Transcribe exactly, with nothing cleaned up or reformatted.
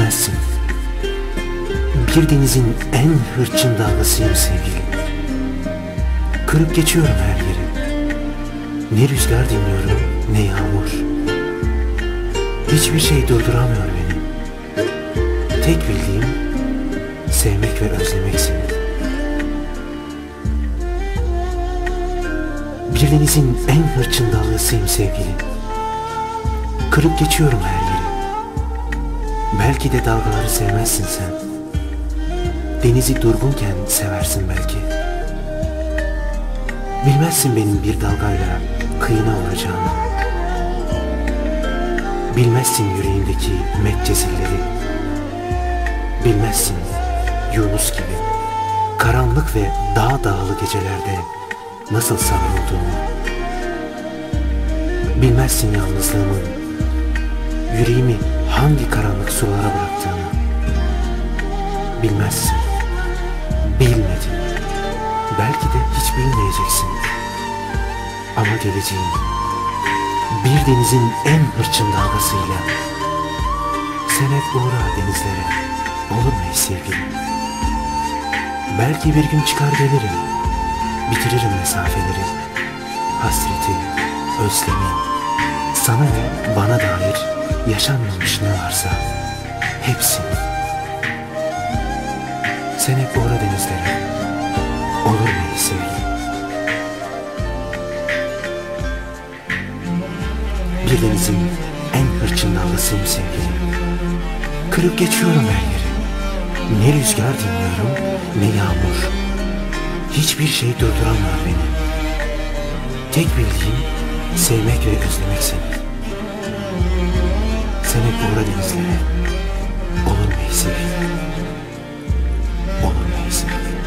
Bilmezsin. Bir denizin en hırçın dalgasıyım sevgilim. Kırıp geçiyorum her yeri. Ne rüzgar dinliyorum, ne yağmur. Hiçbir şey durduramıyor beni. Tek bildiğim sevmek ve özlemek seni. Bir denizin en hırçın dalgasıyım sevgilim. Kırıp geçiyorum her yeri. Belki de dalgaları sevmezsin sen. Denizi durgunken seversin belki. Bilmezsin benim bir dalgayla kıyına vuracağımı. Bilmezsin yüreğimdeki metcezilleri. Bilmezsin Yunus gibi karanlık ve dağ dağlı gecelerde nasıl savrulduğumu. Bilmezsin yalnızlığımın yüreğimi hangi karanlık sulara bıraktığını. Bilmezsin. Bilmedin. Belki de hiç bilmeyeceksin. Ama geleceğin bir denizin en hırçın dalgasıyla. Sen hep uğra denizlere, olur mu ey sevgilim? Belki bir gün çıkar gelirim, bitiririm mesafeleri, hasreti, özlemi, sana ve bana dair yaşanmamış ne varsa hepsini. Sen hep uğra denizlere, olur mu ey sevgilim? Bir denizin en hırçın dalgasıyım sevgilim. Kırıp geçiyorum her yeri. Ne rüzgar dinliyorum, ne yağmur. Hiçbir şey durduramıyor beni. Tek bildiğim sevmek ve özlemek seni. Sen hep uğra denizlere, olur mu ey sevgilim? Olur mu ey sevgilim?